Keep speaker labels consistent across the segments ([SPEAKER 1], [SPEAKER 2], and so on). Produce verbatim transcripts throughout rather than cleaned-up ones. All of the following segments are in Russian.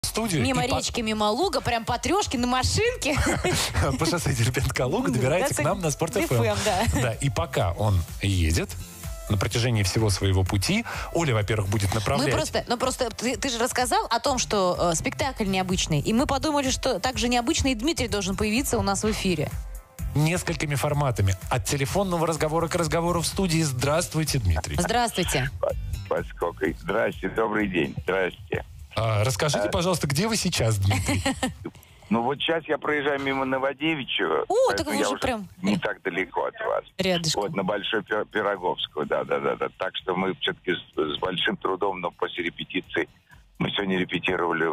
[SPEAKER 1] студию.
[SPEAKER 2] Мимо речки, по... мимо луга, прям по трешке на машинке.
[SPEAKER 1] По шоссе Дербент-Калуга добирается к нам на Спорт эф эм. Да, и пока он едет на протяжении всего своего пути, Оля, во-первых, будет направлять...
[SPEAKER 2] Мы просто, ну просто ты, ты же рассказал о том, что э, спектакль необычный, и мы подумали, что также необычный Дмитрий должен появиться у нас в эфире.
[SPEAKER 1] Несколькими форматами. От телефонного разговора к разговору в студии. Здравствуйте, Дмитрий.
[SPEAKER 2] Здравствуйте.
[SPEAKER 3] Поскольку... Здрасте, добрый день. Здрасте.
[SPEAKER 1] А, расскажите, а... пожалуйста, где вы сейчас, Дмитрий?
[SPEAKER 3] Ну вот сейчас я проезжаю мимо Новодевичьего.
[SPEAKER 2] О, так вы уже прям...
[SPEAKER 3] Не так далеко от вас.
[SPEAKER 2] Рядышком.
[SPEAKER 3] Вот, на Большой Пироговскую, да-да-да. Так что мы все-таки с, с большим трудом, но после репетиции... Мы сегодня репетировали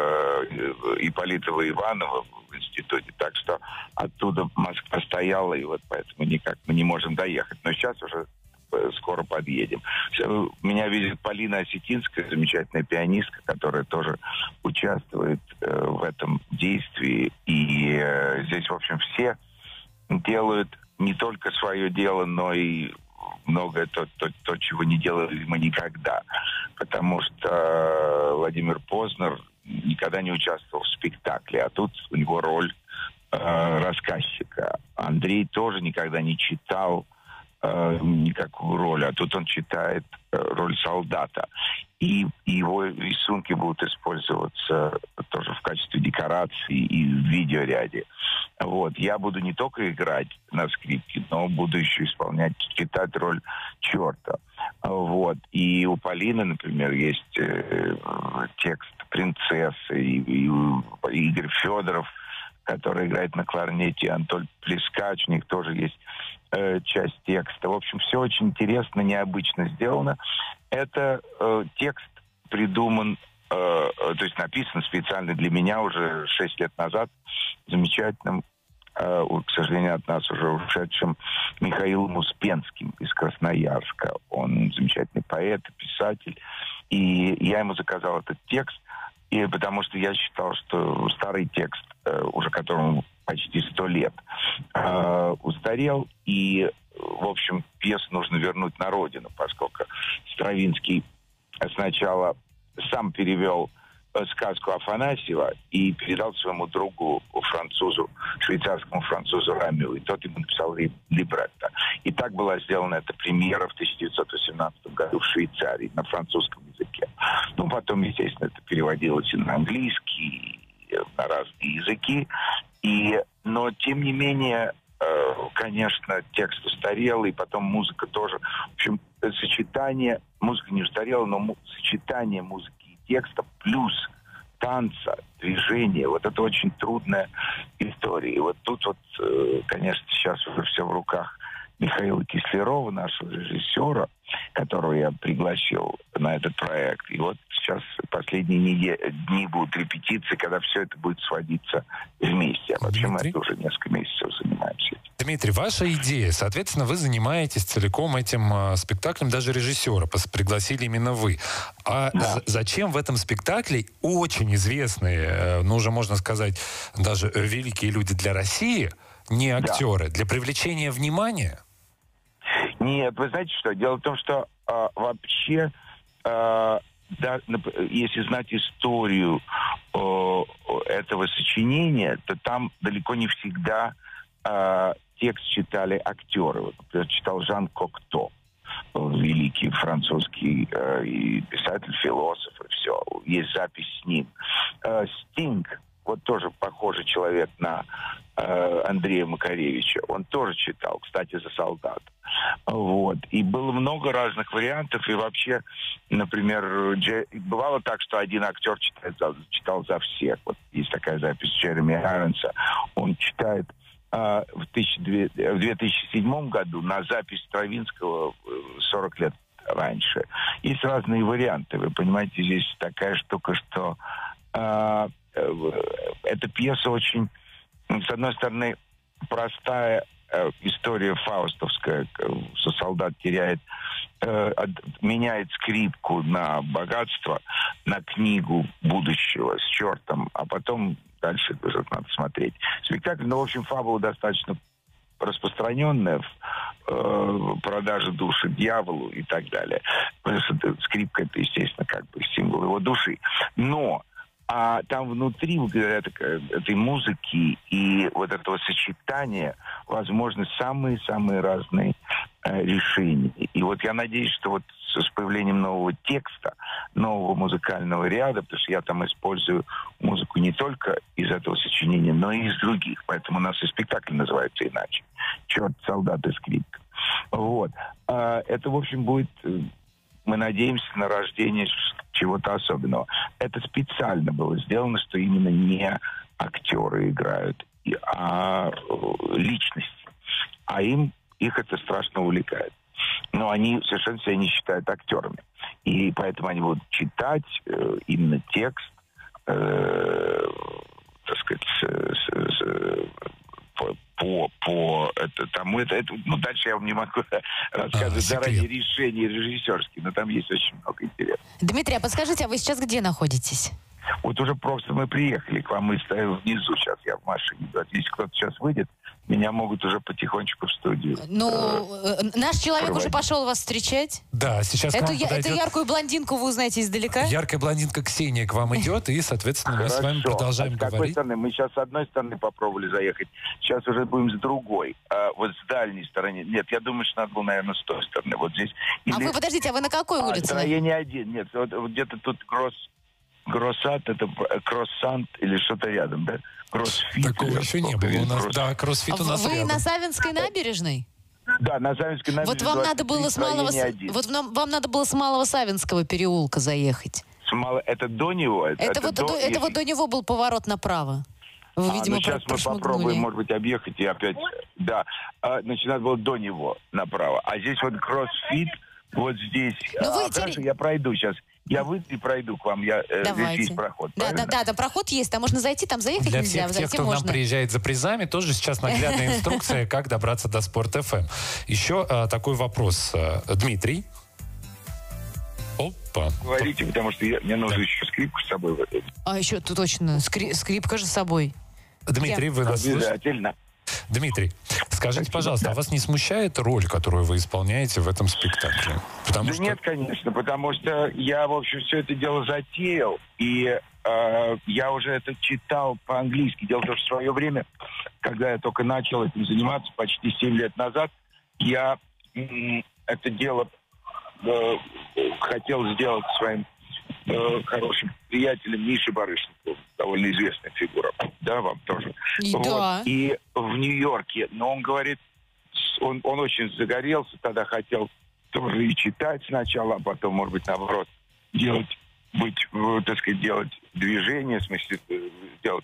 [SPEAKER 3] в э, Ипполитово Иваново в институте, так что оттуда Москва стояла, и вот поэтому никак мы не можем доехать. Но сейчас уже э, скоро подъедем. Меня видит Полина Осетинская, замечательная пианистка, которая тоже участвует э, в этом действии. И э, здесь, в общем, все делают не только свое дело, но и многое то, то, то, чего не делали мы никогда. Потому что Владимир Познер никогда не участвовал в спектакле, а тут у него роль э, рассказчика. Андрей тоже никогда не читал э, никакую роль, а тут он читает э, роль солдата. И, и его рисунки будут использоваться тоже в качестве декорации и в видеоряде. Вот. Я буду не только играть на скрипке, но буду еще исполнять, читать роль черта. Вот. И у Полины, например, есть э, текст «Принцессы», и, и, и Игорь Федоров, который играет на кларнете, и Антон Плескач, у них тоже есть э, часть текста. В общем, все очень интересно, необычно сделано. Это э, текст придуман, э, то есть написан специально для меня уже шесть лет назад замечательным, э, к сожалению, от нас уже ушедшим Михаилом Успенским из Красноярска. Он замечательный поэт, писатель. И я ему заказал этот текст, и потому что я считал, что старый текст, э, уже которому почти сто лет, э, устарел, и, в общем, пьесу нужно вернуть на родину, поскольку Стравинский сначала сам перевел сказку Афанасьева и передал своему другу, французу, швейцарскому французу Рамю, и тот ему написал либретто. И так была сделана эта премьера в тысяча девятьсот восемнадцатом году в Швейцарии на французском языке. Ну, потом, естественно, это переводилось и на английский, и на разные языки. И, но, тем не менее, э, конечно, текст устарел, и потом музыка тоже. В общем, сочетание, музыка не устарела, но му- сочетание музыки текста плюс танца, движения, вот это очень трудная история. И вот тут вот, конечно, сейчас уже все в руках Михаила Кислярова, нашего режиссера, которого я пригласил на этот проект. И вот сейчас последние недели, дни будут репетиции, когда все это будет сводиться вместе. А вообще
[SPEAKER 1] Дмитрий?
[SPEAKER 3] мы это уже несколько месяцев занимаемся.
[SPEAKER 1] Дмитрий, ваша идея, соответственно, вы занимаетесь целиком этим э, спектаклем, даже режиссера пригласили именно вы. А
[SPEAKER 3] да.
[SPEAKER 1] з- зачем в этом спектакле очень известные, э, ну уже можно сказать, даже великие люди для России, не актеры, да. Для привлечения внимания?
[SPEAKER 3] Нет, вы знаете что? Дело в том, что э, вообще, э, да, если знать историю э, этого сочинения, то там далеко не всегда э, текст читали актеры. Вот, например, читал Жан Кокто, великий французский э, и писатель, философ, и все. Есть запись с ним. Э, Стинг, вот тоже похожий человек на э, Андрея Макаревича, он тоже читал, кстати, за солдат. Вот. И было много разных вариантов, и вообще, например, Дже... бывало так, что один актер читает за... читал за всех. Вот есть такая запись Джереми Айронса. Он читает э, в, тысяча... в две тысячи седьмом году на запись Стравинского сорок лет раньше. Есть разные варианты. Вы понимаете, здесь такая штука, что э, эта пьеса очень, с одной стороны, простая э, история фаустовская, что солдат теряет, э, от, меняет скрипку на богатство, на книгу будущего с чертом, а потом дальше уже надо смотреть. Спектакль, ну, в общем, фабула достаточно распространенная в э, продаже души дьяволу и так далее. Потому что скрипка — это, естественно, как бы символ его души. Но А там внутри этой музыки и вот этого сочетания возможны самые-самые разные э, решения. И вот я надеюсь, что вот с появлением нового текста, нового музыкального ряда, потому что я там использую музыку не только из этого сочинения, но и из других. Поэтому у нас и спектакль называется иначе. «Черт, солдат и скрипка». Вот. А это, в общем, будет... Мы надеемся на рождение чего-то особенного. Это специально было сделано, что именно не актеры играют, а личности. А им, их это страшно увлекает. Но они совершенно себя не считают актерами. И поэтому они будут читать э, именно текст, э, так сказать, с, с, с, по, по, по это, тому, это, это, ну, дальше я вам не могу рассказывать
[SPEAKER 1] а,
[SPEAKER 3] заранее решения режиссерские, но там есть очень много интересного.
[SPEAKER 2] Дмитрий, а подскажите, а вы сейчас где находитесь?
[SPEAKER 3] Вот уже просто мы приехали к вам, мы стоим внизу, сейчас я в машине. Если кто-то сейчас выйдет, меня могут уже потихонечку в студию.
[SPEAKER 2] Ну, э, наш человек проводить. Уже пошел вас встречать.
[SPEAKER 1] Да, сейчас
[SPEAKER 2] эту,
[SPEAKER 1] к вам
[SPEAKER 2] я,
[SPEAKER 1] подойдет...
[SPEAKER 2] эту яркую блондинку вы узнаете издалека?
[SPEAKER 1] Яркая блондинка Ксения к вам идет, и, соответственно, мы
[SPEAKER 3] Хорошо.
[SPEAKER 1] с вами продолжаем
[SPEAKER 3] а с какой
[SPEAKER 1] говорить.
[SPEAKER 3] стороны? Мы сейчас с одной стороны попробовали заехать, сейчас уже будем с другой. А вот с дальней стороны. Нет, я думаю, что надо было, наверное, с той стороны. Вот здесь. Или...
[SPEAKER 2] А вы, подождите, а вы на какой
[SPEAKER 3] а,
[SPEAKER 2] улице?
[SPEAKER 3] Строение один. Нет, вот, вот где-то тут Гросс... Гроссат, это Кроссант или что-то рядом, да? Кроссфит.
[SPEAKER 1] Такого еще не было у нас. Кросс... Да, кроссфит у нас
[SPEAKER 2] Вы
[SPEAKER 1] рядом.
[SPEAKER 2] на Савинской набережной?
[SPEAKER 3] Да, на Савинской набережной.
[SPEAKER 2] Вот вам надо было с малого, вот вам, вам надо было с малого Савинского переулка заехать.
[SPEAKER 3] С мало... Это до него?
[SPEAKER 2] Это, это, вот, до, до, это вот до него был поворот направо. Вы,
[SPEAKER 3] а,
[SPEAKER 2] видимо,
[SPEAKER 3] ну сейчас мы попробуем, может быть, объехать и опять... Да, а, значит, надо было до него направо. А здесь вот кроссфит, вот здесь...
[SPEAKER 2] Ну, вы
[SPEAKER 3] а,
[SPEAKER 2] теперь...
[SPEAKER 3] Хорошо, я пройду сейчас. Я выйду и пройду к вам. Я, э, здесь есть проход.
[SPEAKER 2] Да, да, да, там проход есть, там можно зайти, там заехать
[SPEAKER 1] Для
[SPEAKER 2] нельзя,
[SPEAKER 1] всех
[SPEAKER 2] зайти
[SPEAKER 1] тех, кто
[SPEAKER 2] можно.
[SPEAKER 1] нам приезжает за призами, тоже сейчас наглядная инструкция, как добраться до Спорт эф эм. Еще а, такой вопрос. Дмитрий. Опа.
[SPEAKER 3] Говорите, потому что я, мне нужно да. еще скрипку с собой.
[SPEAKER 2] А еще тут точно, скрип, скрипка же с собой.
[SPEAKER 1] Дмитрий, я... вы нас слышите?
[SPEAKER 3] Обязательно.
[SPEAKER 1] Дмитрий, скажите, пожалуйста, а вас не смущает роль, которую вы исполняете в этом спектакле? Потому
[SPEAKER 3] да
[SPEAKER 1] что...
[SPEAKER 3] нет, конечно, потому что я, в общем, все это дело затеял, и э, я уже это читал по-английски. Дело в том, что в свое время, когда я только начал этим заниматься, почти семь лет назад, я э, это дело э, хотел сделать своим э, хорошим приятелем Мишей Барышниковым, довольно известная фигура. Да, вам тоже.
[SPEAKER 2] И,
[SPEAKER 3] вот.
[SPEAKER 2] да.
[SPEAKER 3] И в Нью-Йорке, но он говорит, он, он очень загорелся, тогда хотел тоже и читать сначала, а потом, может быть, наоборот, делать, быть, так сказать, делать движение, в смысле, делать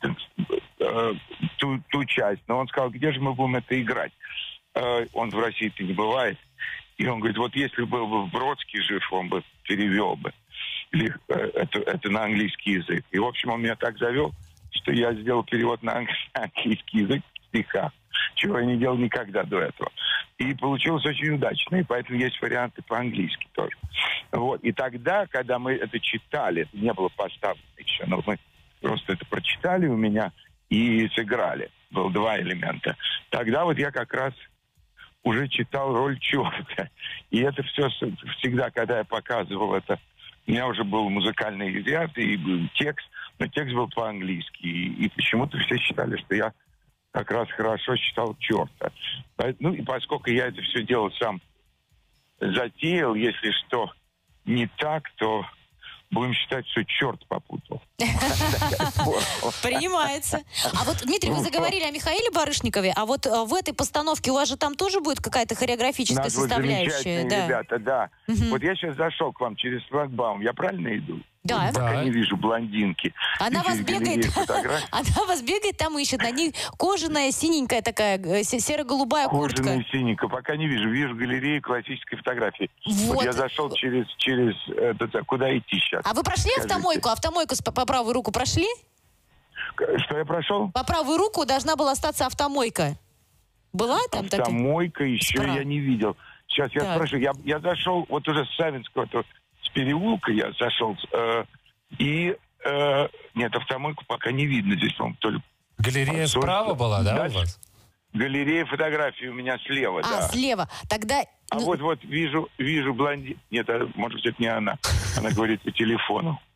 [SPEAKER 3] э, ту, ту часть. Но он сказал, где же мы будем это играть? Э, он в России-то не бывает. И он говорит, вот если был бы Бродский жив, он бы перевел бы. Или, э, это, это на английский язык. И, в общем, он меня так завел, что я сделал перевод на английский язык в стихах, чего я не делал никогда до этого. И получилось очень удачно, и поэтому есть варианты по-английски тоже. Вот. И тогда, когда мы это читали, это не было поставлено еще, но мы просто это прочитали у меня и сыграли. Было два элемента. Тогда вот я как раз уже читал роль черта. И это все всегда, когда я показывал это, у меня уже был музыкальный ряд и был текст, но текст был по-английски. И, и почему-то все считали, что я как раз хорошо читал черта. Ну и поскольку я это все дело сам затеял, если что не так, то будем считать, что черт попутал.
[SPEAKER 2] Принимается. А вот, Дмитрий, вы заговорили о Михаиле Барышникове, а вот в этой постановке у вас же там тоже будет какая-то хореографическая составляющая?
[SPEAKER 3] Да, ребята, да. Вот я сейчас зашел к вам через шлагбаум, я правильно иду?
[SPEAKER 2] Да.
[SPEAKER 3] Пока не вижу блондинки.
[SPEAKER 2] Она вас бегает, она вас бегает, там ищет. На ней кожаная, синенькая такая, серо-голубая куртка.
[SPEAKER 3] Кожаная, синенькая, пока не вижу. Вижу галерею классической фотографии. Вот, вот я зашел через, через это, куда идти сейчас?
[SPEAKER 2] А вы прошли Скажите. автомойку? Автомойку по, по правую руку прошли?
[SPEAKER 3] Что я прошел?
[SPEAKER 2] По правую руку должна была остаться автомойка. Была там такая?
[SPEAKER 3] Автомойка еще Справа. Я не видел. Сейчас я так. спрошу. Я, я зашел вот уже с Савинского, то, с переулка я зашел. Э, и э, нет, автомойку пока не видно здесь. Он только
[SPEAKER 1] галерея подсоль... справа была, да,
[SPEAKER 3] Дальше?
[SPEAKER 1] у вас?
[SPEAKER 3] Галерея фотографий у меня слева,
[SPEAKER 2] а,
[SPEAKER 3] да.
[SPEAKER 2] А, слева. Тогда...
[SPEAKER 3] А ну... вот-вот вижу, вижу блондин. Нет, а, может быть, это не она. Она говорит по телефону.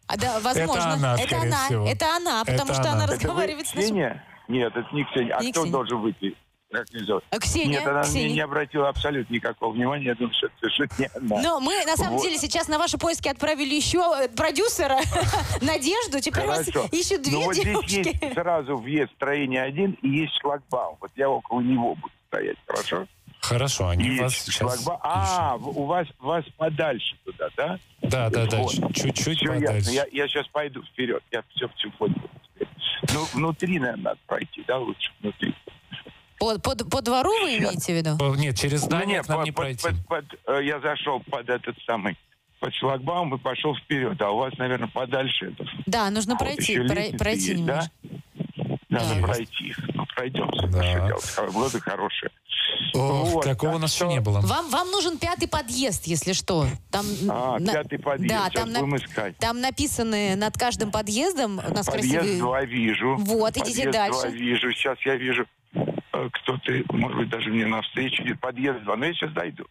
[SPEAKER 2] А, да, возможно.
[SPEAKER 1] Это она,
[SPEAKER 2] это
[SPEAKER 1] скорее
[SPEAKER 2] она,
[SPEAKER 1] всего.
[SPEAKER 2] это она, потому
[SPEAKER 1] Это
[SPEAKER 2] что она
[SPEAKER 1] она.
[SPEAKER 2] разговаривает с нашим...
[SPEAKER 3] Ксения? Нет, это не Ксения. А
[SPEAKER 2] Не
[SPEAKER 3] кто
[SPEAKER 2] Ксения.
[SPEAKER 3] должен выйти? Как ее зовут?
[SPEAKER 2] А, Ксения,
[SPEAKER 3] Нет, она
[SPEAKER 2] Ксения.
[SPEAKER 3] мне не обратила абсолютно никакого внимания. Я думаю, что это совершенно не она.
[SPEAKER 2] Но мы, на самом
[SPEAKER 3] Вот.
[SPEAKER 2] деле, сейчас на ваши поиски отправили еще э, продюсера Надежду. Теперь вас
[SPEAKER 3] Хорошо.
[SPEAKER 2] ищут две
[SPEAKER 3] Ну вот здесь
[SPEAKER 2] девушки.
[SPEAKER 3] есть сразу въезд строения один и есть шлагбаум. Вот я около него буду стоять, хорошо?
[SPEAKER 1] Хорошо, они
[SPEAKER 3] Есть
[SPEAKER 1] вас сейчас
[SPEAKER 3] шлагбаум. А, в- у вас, вас подальше туда, да?
[SPEAKER 1] Да, да, да,
[SPEAKER 3] Вот.
[SPEAKER 1] чуть-чуть
[SPEAKER 3] Все
[SPEAKER 1] подальше.
[SPEAKER 3] ясно. Я, я сейчас пойду вперед. Я все все понял. Ну, внутри, наверное, надо пройти, да, лучше внутри.
[SPEAKER 2] По, по, по двору вы имеете в виду?
[SPEAKER 1] О, Нет, через здание
[SPEAKER 3] Ну,
[SPEAKER 1] к нам
[SPEAKER 3] под-
[SPEAKER 1] не
[SPEAKER 3] под-
[SPEAKER 1] пройти.
[SPEAKER 3] под- под, э, я зашел под этот самый, под шлагбаум и пошел вперед. А у вас, наверное, подальше это.
[SPEAKER 2] Да, нужно
[SPEAKER 3] Вот
[SPEAKER 2] пройти,
[SPEAKER 3] еще
[SPEAKER 2] про-
[SPEAKER 3] лестница
[SPEAKER 2] пройти
[SPEAKER 3] есть,
[SPEAKER 2] немножко.
[SPEAKER 3] да? Надо
[SPEAKER 1] Да.
[SPEAKER 3] пройти. Ну, пройдемся.
[SPEAKER 1] Да.
[SPEAKER 3] Что делать? Погода хорошая.
[SPEAKER 1] Ох,
[SPEAKER 3] Вот,
[SPEAKER 1] такого
[SPEAKER 3] так
[SPEAKER 1] у нас
[SPEAKER 3] что-
[SPEAKER 1] еще не было.
[SPEAKER 2] Вам, вам нужен пятый подъезд, если что. Там,
[SPEAKER 3] А,
[SPEAKER 2] на-
[SPEAKER 3] пятый подъезд.
[SPEAKER 2] Да,
[SPEAKER 3] Сейчас
[SPEAKER 2] там, на-
[SPEAKER 3] будем искать.
[SPEAKER 2] там написаны над каждым подъездом, у нас
[SPEAKER 3] Подъезд
[SPEAKER 2] красивые...
[SPEAKER 3] два вижу.
[SPEAKER 2] Вот, идите
[SPEAKER 3] Подъезд
[SPEAKER 2] дальше.
[SPEAKER 3] два вижу. Сейчас я вижу, э, кто-то, может быть, даже мне навстречу идет. Подъезд два. Но я сейчас дойду.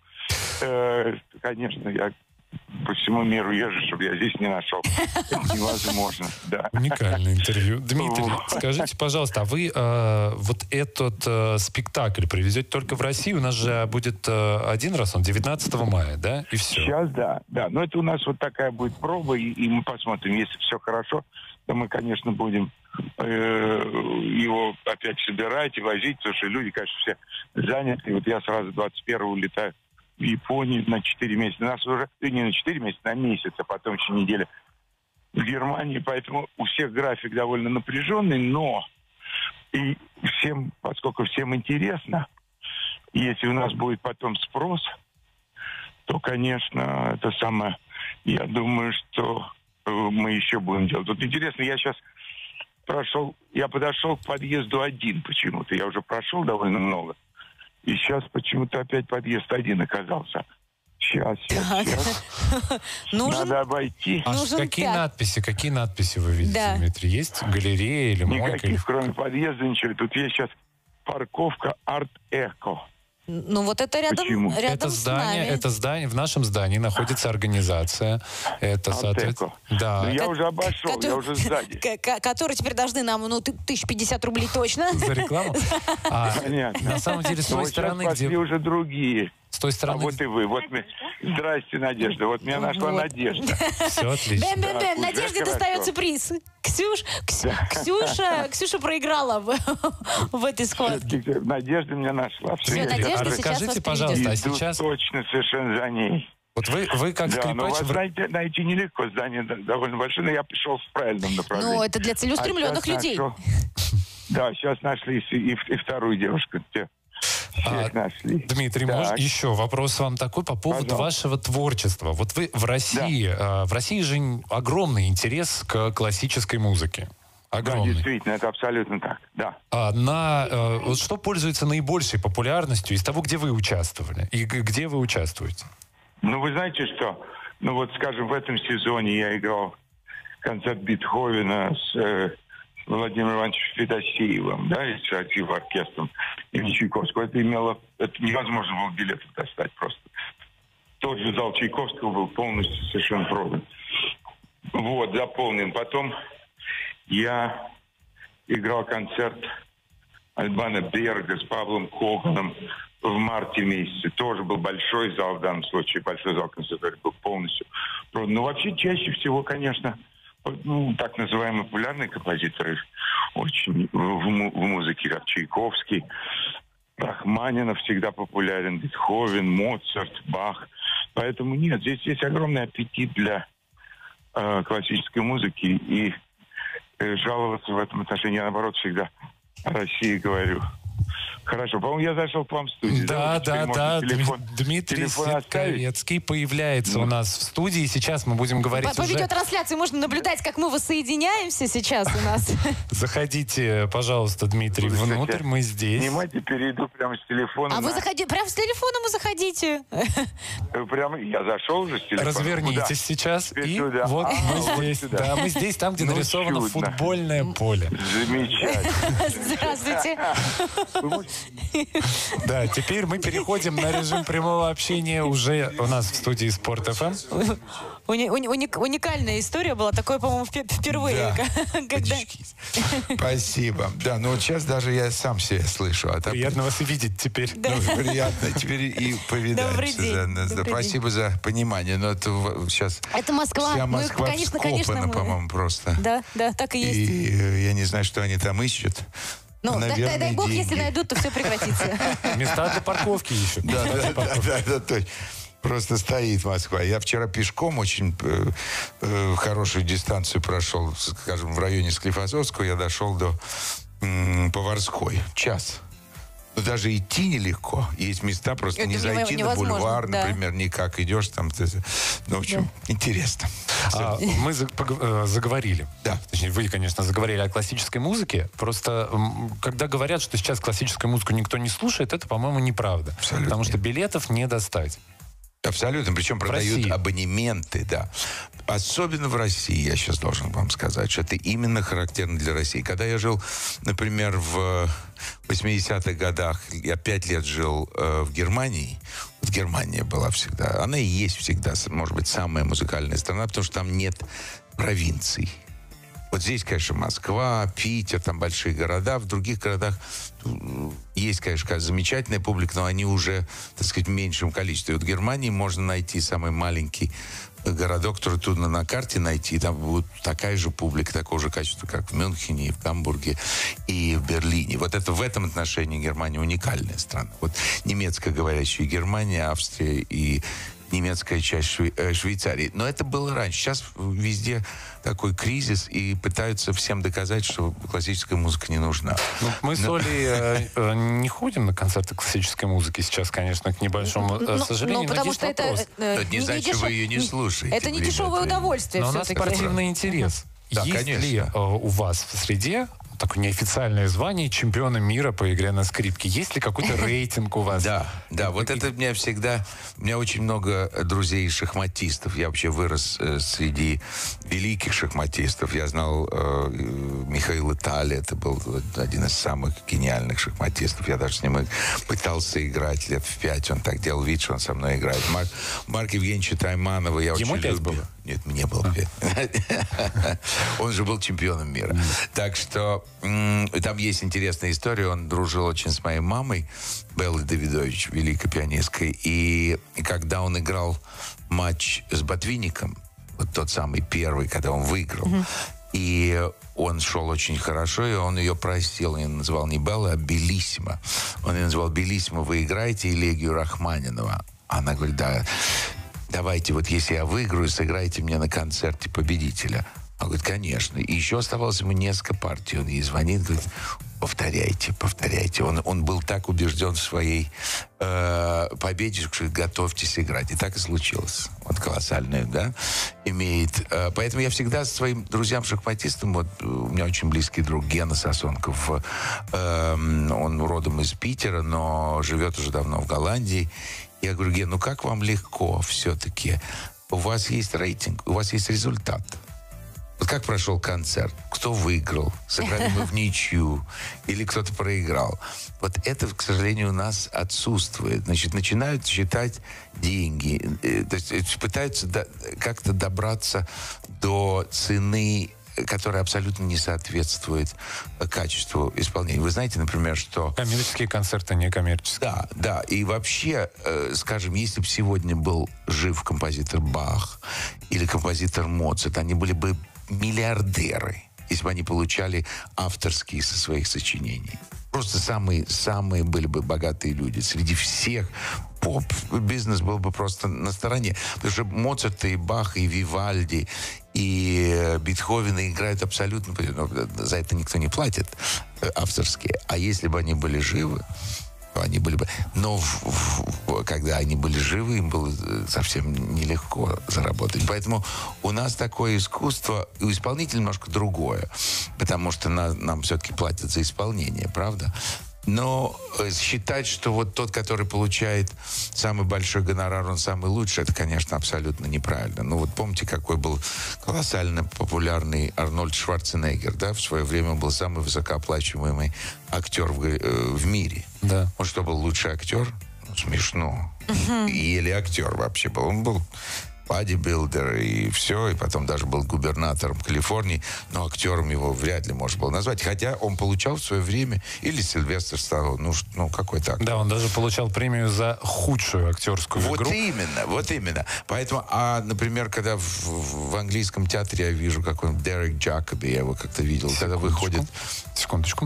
[SPEAKER 3] Э, Конечно, я по всему миру езжу, чтобы я здесь не нашел. Это невозможно, да.
[SPEAKER 1] Уникальное интервью. Дмитрий,
[SPEAKER 3] Вот.
[SPEAKER 1] скажите, пожалуйста, а вы э, вот этот э, спектакль привезете только в Россию? У нас же будет э, один раз, он девятнадцатого мая, да? И все.
[SPEAKER 3] Сейчас, да, да. Но это у нас вот такая будет проба, и, и мы посмотрим. Если все хорошо, то мы, конечно, будем э, его опять собирать и возить, потому что люди, конечно, все заняты. И вот я сразу двадцать первого улетаю в Японию на четыре месяца. Нас уже, э, не на четыре месяца, на месяц, а потом еще неделя в Германии. Поэтому у всех график довольно напряженный, но и всем, поскольку всем интересно, если у нас будет потом спрос, то, конечно, это самое, я думаю, что э, мы еще будем делать. Вот интересно, я сейчас прошел, я подошел к подъезду один почему-то. Я уже прошел довольно много. И сейчас почему-то опять подъезд один оказался. Сейчас, сейчас,
[SPEAKER 2] Так.
[SPEAKER 3] сейчас.
[SPEAKER 2] Нужен...
[SPEAKER 3] Надо обойти.
[SPEAKER 1] А
[SPEAKER 2] Нужен
[SPEAKER 1] какие
[SPEAKER 2] пят-
[SPEAKER 1] надписи, какие надписи вы видите,
[SPEAKER 2] Да.
[SPEAKER 1] Дмитрий? Есть галерея или мойка? или-
[SPEAKER 3] Никаких, кроме подъезда, ничего. Тут есть сейчас парковка Арт-Эко.
[SPEAKER 2] Ну вот это рядом,
[SPEAKER 3] Почему?
[SPEAKER 2] рядом
[SPEAKER 1] Это
[SPEAKER 2] с
[SPEAKER 1] здание,
[SPEAKER 2] нами.
[SPEAKER 1] это здание, в нашем здании находится организация. Это, соответственно...
[SPEAKER 3] Ну,
[SPEAKER 1] Да,
[SPEAKER 3] я
[SPEAKER 2] Ко-
[SPEAKER 3] уже обошел,
[SPEAKER 2] Котор-
[SPEAKER 3] я уже сзади.
[SPEAKER 2] к- к- Которые теперь должны нам, ну, ты- тысяча пятьдесят рублей точно.
[SPEAKER 1] за рекламу. А,
[SPEAKER 3] Понятно.
[SPEAKER 1] на самом деле, с
[SPEAKER 3] Ну,
[SPEAKER 1] той
[SPEAKER 3] вот сейчас
[SPEAKER 1] стороны,
[SPEAKER 3] пошли
[SPEAKER 1] где...
[SPEAKER 3] уже другие.
[SPEAKER 1] С той
[SPEAKER 3] А
[SPEAKER 1] стороны...
[SPEAKER 3] вот и вы. Вот мы... Здрасте, Надежда. Вот меня нашла
[SPEAKER 2] Вот.
[SPEAKER 3] Надежда.
[SPEAKER 1] Все отлично.
[SPEAKER 2] Бэм-бэм-бэм,
[SPEAKER 3] Да, уже
[SPEAKER 2] Надежде
[SPEAKER 3] хорошо.
[SPEAKER 2] достается приз. Ксюш, Ксю- Ксюша, Ксюша проиграла в, в этой схватке.
[SPEAKER 3] Всё-таки Надежда меня нашла.
[SPEAKER 2] Всё,
[SPEAKER 3] я
[SPEAKER 2] Надежда
[SPEAKER 3] сейчас
[SPEAKER 1] А
[SPEAKER 2] сейчас
[SPEAKER 1] расскажите,
[SPEAKER 2] вас
[SPEAKER 1] пожалуйста, а
[SPEAKER 3] иду
[SPEAKER 1] сейчас...
[SPEAKER 3] точно совершенно за ней.
[SPEAKER 1] Вот вы, вы как
[SPEAKER 3] Да, но
[SPEAKER 1] скрипач...
[SPEAKER 3] вас
[SPEAKER 1] в-
[SPEAKER 3] найти, найти нелегко. Здание д- довольно большое, но я пришел в правильном направлении.
[SPEAKER 2] Ну, это для целеустремленных
[SPEAKER 3] А щас
[SPEAKER 2] людей.
[SPEAKER 3] нашел- Да, сейчас нашли и, и вторую девушку. Те- Всех
[SPEAKER 1] А,
[SPEAKER 3] нашли.
[SPEAKER 1] Дмитрий,
[SPEAKER 3] Так.
[SPEAKER 1] может, еще вопрос вам такой по поводу
[SPEAKER 3] Пожалуйста.
[SPEAKER 1] вашего творчества. Вот вы в России, э, в России же н- огромный интерес к классической музыке.
[SPEAKER 3] Да,
[SPEAKER 1] Огромный.
[SPEAKER 3] действительно, это абсолютно так. Да.
[SPEAKER 1] А на, э, вот что пользуется наибольшей популярностью из того, где вы участвовали? И г- где вы участвуете?
[SPEAKER 3] Ну, вы знаете что? Ну, вот, скажем, в этом сезоне я играл концерт Бетховена с э, Владимиром Ивановичем Федосеевым, да, и с красивым оркестром имени Чайковского. Это имело... Это невозможно было билетов достать просто. Тот же зал Чайковского был полностью совершенно продан. Вот, заполнен. Потом я играл концерт Альбана Берга с Павлом Коганом в марте месяце. Тоже был большой зал в данном случае, большой зал концерта был полностью продан. Но вообще чаще всего, конечно, ну, так называемые популярные композиторы очень в, му- в музыке, как Чайковский, Рахманинов всегда популярен, Бетховен, Моцарт, Бах. Поэтому нет, здесь есть огромный аппетит для э, классической музыки, и э, жаловаться в этом отношении, я, наоборот, всегда о России говорю. Хорошо, по-моему, я зашел к вам в студию.
[SPEAKER 1] Да,
[SPEAKER 3] Вот теперь
[SPEAKER 1] да,
[SPEAKER 3] можно
[SPEAKER 1] да.
[SPEAKER 3] телефон-
[SPEAKER 1] Дми- Дмитрий
[SPEAKER 3] телефон оставить?
[SPEAKER 1] Ситковецкий появляется
[SPEAKER 3] Ну.
[SPEAKER 1] у нас в студии. Сейчас мы будем говорить
[SPEAKER 2] По, по
[SPEAKER 1] уже...
[SPEAKER 2] видеотрансляции можно наблюдать, как мы воссоединяемся сейчас у нас.
[SPEAKER 1] Заходите, пожалуйста, Дмитрий,
[SPEAKER 3] Буду
[SPEAKER 1] внутрь.
[SPEAKER 3] сейчас
[SPEAKER 1] Мы здесь.
[SPEAKER 3] Снимать и перейду прямо с телефона.
[SPEAKER 2] А вы
[SPEAKER 3] на-
[SPEAKER 2] заходите, прям с телефоном вы заходите.
[SPEAKER 3] Э, Прямо я зашел уже с телефона.
[SPEAKER 1] Развернитесь сейчас.
[SPEAKER 3] Теперь
[SPEAKER 1] И
[SPEAKER 3] туда.
[SPEAKER 1] вот
[SPEAKER 3] А,
[SPEAKER 1] мы
[SPEAKER 3] вот
[SPEAKER 1] здесь.
[SPEAKER 3] сюда.
[SPEAKER 1] Да, мы здесь, там, где
[SPEAKER 3] Ну,
[SPEAKER 1] нарисовано
[SPEAKER 3] чудно.
[SPEAKER 1] футбольное поле.
[SPEAKER 3] Куда? Замечательно.
[SPEAKER 2] Здравствуйте.
[SPEAKER 3] Вы можете
[SPEAKER 1] Да, теперь мы переходим на режим прямого общения уже у нас в студии Спорт эф эм.
[SPEAKER 2] Уни- уни- уник- уникальная история была. Такое, по-моему, впе- впервые.
[SPEAKER 4] Да.
[SPEAKER 2] Когда...
[SPEAKER 4] Спасибо. Да, ну вот сейчас даже я сам себя слышу. А так,
[SPEAKER 1] Приятно вас видеть теперь.
[SPEAKER 4] ну, приятно. Теперь и повидаемся.
[SPEAKER 2] Добрый день.
[SPEAKER 4] Да, да,
[SPEAKER 2] Добрый
[SPEAKER 4] спасибо за понимание. Но это в- сейчас
[SPEAKER 2] Это Москва.
[SPEAKER 4] вся
[SPEAKER 2] Ну,
[SPEAKER 4] Москва
[SPEAKER 2] конечно,
[SPEAKER 4] вскопана,
[SPEAKER 2] конечно, мы-
[SPEAKER 4] по-моему, просто.
[SPEAKER 2] Да, да, так и есть.
[SPEAKER 4] И э, я не знаю, что они там ищут.
[SPEAKER 2] Ну, дай,
[SPEAKER 4] Наверное,
[SPEAKER 2] дай бог,
[SPEAKER 4] деньги.
[SPEAKER 2] если найдут, то все прекратится.
[SPEAKER 1] Места для парковки ищут.
[SPEAKER 4] Да, да, да, да, да, точно. Просто стоит Москва. Я вчера пешком очень э, э, хорошую дистанцию прошел, скажем, в районе Склифосовского. Я дошел до м, Поварской. Час. Но даже идти нелегко. Есть места, просто
[SPEAKER 2] Это
[SPEAKER 4] не зайти на
[SPEAKER 2] невозможно,
[SPEAKER 4] бульвар,
[SPEAKER 2] да.
[SPEAKER 4] например, никак. Идешь там. ты- Ну, в общем, интересно.
[SPEAKER 1] А, мы за- пог- э, заговорили.
[SPEAKER 4] Да.
[SPEAKER 1] Точнее, вы, конечно, заговорили о классической музыке. Просто, м, когда говорят, что сейчас классическую музыку никто не слушает, это, по-моему, неправда.
[SPEAKER 4] Абсолютно
[SPEAKER 1] Потому что
[SPEAKER 4] нет.
[SPEAKER 1] билетов не достать.
[SPEAKER 4] Абсолютно. Причем продают
[SPEAKER 1] России.
[SPEAKER 4] абонементы, да. Особенно в России, я сейчас должен вам сказать, что это именно характерно для России. Когда я жил, например, в восьмидесятых годах, я пять лет жил э, в Германии. Вот Германия была всегда, она и есть всегда, может быть, самая музыкальная страна, потому что там нет провинций. Вот здесь, конечно, Москва, Питер, там большие города. В других городах ну, есть, конечно, замечательная публика, но они уже, так сказать, в меньшем количестве. Вот в Германии можно найти самый маленький городок, который трудно на карте найти. Там будет такая же публика, такого же качества, как в Мюнхене, и в Гамбурге, и в Берлине. Вот это в этом отношении Германия уникальная страна. Вот немецкоговорящая Германия, Австрия и немецкая часть Шве- э, Швейцарии. Но это было раньше. Сейчас везде такой кризис, и пытаются всем доказать, что классическая музыка не нужна.
[SPEAKER 1] Ну, мы с
[SPEAKER 4] Но-
[SPEAKER 1] Олей э, э, не ходим на концерты классической музыки сейчас, конечно, к небольшому э,
[SPEAKER 2] Ну,
[SPEAKER 1] сожалению.
[SPEAKER 2] ну,
[SPEAKER 1] но
[SPEAKER 2] потому
[SPEAKER 1] есть
[SPEAKER 2] что это...
[SPEAKER 1] вопрос.
[SPEAKER 2] э,
[SPEAKER 4] Это не значит, что
[SPEAKER 2] дешев-
[SPEAKER 4] вы ее не слушаете
[SPEAKER 2] Это не
[SPEAKER 4] время от
[SPEAKER 2] дешевое
[SPEAKER 4] времени.
[SPEAKER 2] удовольствие
[SPEAKER 1] Но у нас
[SPEAKER 2] все-таки.
[SPEAKER 1] спортивный интерес.
[SPEAKER 4] Да,
[SPEAKER 1] Есть
[SPEAKER 4] конечно.
[SPEAKER 1] ли э, у вас в среде такое неофициальное звание чемпиона мира по игре на скрипке? Есть ли какой-то рейтинг у вас?
[SPEAKER 4] Да, да, вот это у меня всегда... У меня очень много друзей шахматистов. Я вообще вырос э, среди великих шахматистов. Я знал э, Михаила Таля, это был один из самых гениальных шахматистов. Я даже с ним и пытался играть лет в пять. Он так делал вид, что он со мной играет. Марк, Марк Евгеньевича Тайманова я
[SPEAKER 1] Ему
[SPEAKER 4] очень
[SPEAKER 1] пять
[SPEAKER 4] любил.
[SPEAKER 1] было?
[SPEAKER 4] Нет, мне было пять. Он же был чемпионом мира. Так что м, там есть интересная история. Он дружил очень с моей мамой, Беллой Давидович, великой пианисткой. И, и когда он играл матч с Ботвинником, вот тот самый первый, когда он выиграл, и он шел очень хорошо, и он ее просил, он ее называл не Белла, а Белиссимо. Он ее называл Белиссимо, вы играете элегию Рахманинова? Она говорит, да. Давайте, вот если я выиграю, сыграйте мне на концерте победителя. Он говорит, конечно. И еще оставалось ему несколько партий. Он ей звонит, говорит, повторяйте, повторяйте. Он, он был так убежден в своей э, победе, что говорит, готовьтесь играть. И так и случилось. Вот колоссальное, да, имеет. Э, поэтому я всегда со своим друзьям-шахматистам, вот у меня очень близкий друг Гена Сосонков, э, он родом из Питера, но живет уже давно в Голландии. Я говорю, Ген, ну как вам легко все-таки? У вас есть рейтинг, у вас есть результат. Вот как прошел концерт? Кто выиграл? Сыграли мы в ничью? Или кто-то проиграл? Вот это, к сожалению, у нас отсутствует. Значит, начинают считать деньги. э, То есть пытаются до- как-то добраться до цены, которая абсолютно не соответствует э, качеству исполнения. Вы знаете, например, что...
[SPEAKER 1] Коммерческие концерты, не коммерческие.
[SPEAKER 4] Да, да. И вообще, э, скажем, если бы сегодня был жив композитор Бах или композитор Моцарт, они были бы миллиардеры, если бы они получали авторские со своих сочинений. Просто самые, самые были бы богатые люди. Среди всех поп-бизнес был бы просто на стороне. Потому что Моцарт и Бах, и Вивальди, и Бетховена играют абсолютно... Ну, за это никто не платит, э, авторские. А если бы они были живы, то они были бы... Но в- в- когда они были живы, им было совсем нелегко заработать. Поэтому у нас такое искусство, и у исполнителя немножко другое. Потому что на- нам все-таки платят за исполнение, правда? Но считать, что вот тот, который получает самый большой гонорар, он самый лучший, это, конечно, абсолютно неправильно. Ну вот помните, какой был колоссально популярный Арнольд Шварценеггер, да? В свое время он был самый высокооплачиваемый актер в, э, в мире.
[SPEAKER 1] Да.
[SPEAKER 4] Он что, был лучший актер? Ну, смешно. Uh-huh. Еле актер вообще был. Он был бодибилдер и все, и потом даже был губернатором Калифорнии, но актером его вряд ли можно было назвать. Хотя он получал в свое время, или Сильвестр Сталлоне, ну, ну какой-то актер.
[SPEAKER 1] Да, он даже получал премию за худшую актерскую
[SPEAKER 4] вот
[SPEAKER 1] игру.
[SPEAKER 4] Вот именно, вот именно. Поэтому, а, например, когда в, в английском театре я вижу какой-нибудь Дерек Джакоби, я его как-то видел, секундочку, когда выходит...
[SPEAKER 1] Секундочку.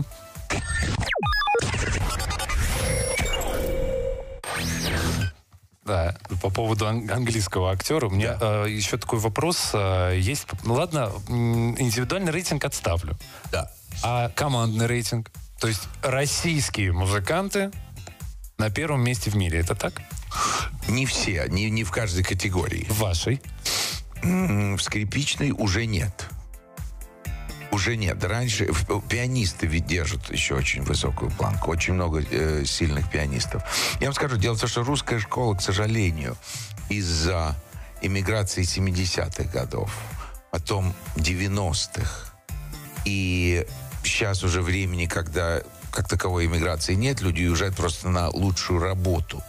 [SPEAKER 1] Да, по поводу ан- английского актера. У меня да. э, еще такой вопрос э, есть. Ну ладно, индивидуальный рейтинг отставлю.
[SPEAKER 4] Да.
[SPEAKER 1] А командный рейтинг? То есть российские музыканты на первом месте в мире. Это так?
[SPEAKER 4] Не все, не, не в каждой категории.
[SPEAKER 1] В вашей?
[SPEAKER 4] В скрипичной уже нет. Уже нет. Раньше пианисты ведь держат еще очень высокую планку. Очень много э, сильных пианистов. Я вам скажу, дело в том, что русская школа, к сожалению, из-за эмиграции семидесятых годов, потом девяностых, и сейчас уже времени, когда как таковой эмиграции нет, люди уезжают просто на лучшую работу,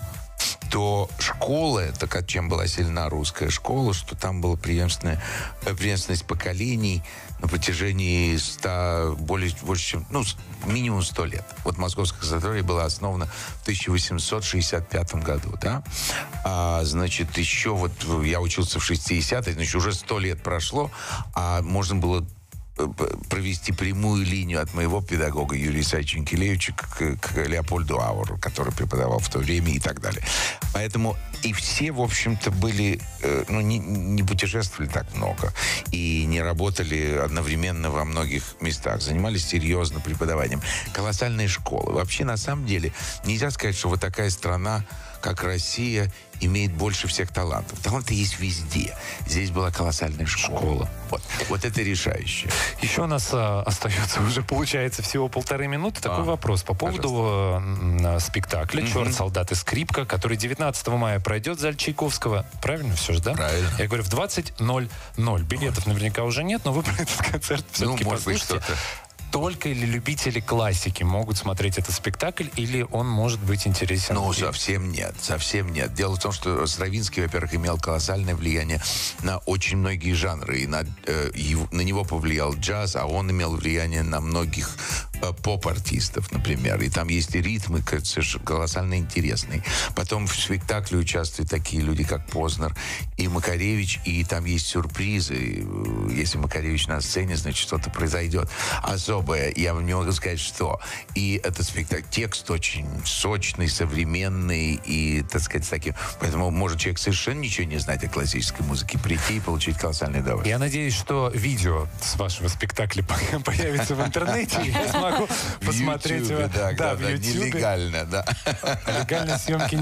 [SPEAKER 4] то школа, это чем была сильна русская школа, что там была преемственная, преемственность поколений на протяжении ста, более, больше, чем, ну, минимум сто лет. Вот Московская консерватория была основана в тысяча восемьсот шестьдесят пятом году, да? А, значит, еще вот я учился в шестидесятых, значит, уже сто лет прошло, а можно было провести прямую линию от моего педагога Юрия Исаевича Инкелевича к, к Леопольду Ауру, который преподавал в то время и так далее. Поэтому и все, в общем-то, были, э, ну, не, не путешествовали так много и не работали одновременно во многих местах, занимались серьезно преподаванием. Колоссальные школы. Вообще, на самом деле, нельзя сказать, что вот такая страна, как Россия, имеет больше всех талантов. Таланты есть везде. Здесь была колоссальная школа. школа. Вот. Вот это решающее.
[SPEAKER 1] Еще у нас а, остается уже, получается, всего полторы минуты. Такой а, вопрос по поводу а, спектакля mm-hmm. «Черт, солдат и скрипка», который девятнадцатого мая пройдет в зале Чайковского. Правильно все же, да?
[SPEAKER 4] Правильно.
[SPEAKER 1] Я говорю, в двадцать ноль ноль. Билетов наверняка уже нет, но вы про этот концерт все-таки
[SPEAKER 4] ну, может
[SPEAKER 1] послушайте.
[SPEAKER 4] Быть, что-то.
[SPEAKER 1] Только ли любители классики могут смотреть этот спектакль, или он может быть интересен?
[SPEAKER 4] Ну, совсем нет, совсем нет. Дело в том, что Стравинский, во-первых, имел колоссальное влияние на очень многие жанры. И на, э, его, на него повлиял джаз, а он имел влияние на многих э, поп-артистов, например. И там есть и ритмы колоссально интересные. Потом в спектакле участвуют такие люди, как Познер и Макаревич, и там есть сюрпризы. Если Макаревич на сцене, значит, что-то произойдет. Особенно я вам не могу сказать, что. И этот спектакль, текст очень сочный, современный и, так сказать, таким. Поэтому может человек совершенно ничего не знать о классической музыке, прийти и получить колоссальное удовольствие.
[SPEAKER 1] Я надеюсь, что видео с вашего спектакля появится в интернете, и я смогу посмотреть его.
[SPEAKER 4] Да, в YouTube. Нелегально, да.
[SPEAKER 1] Легальной съемки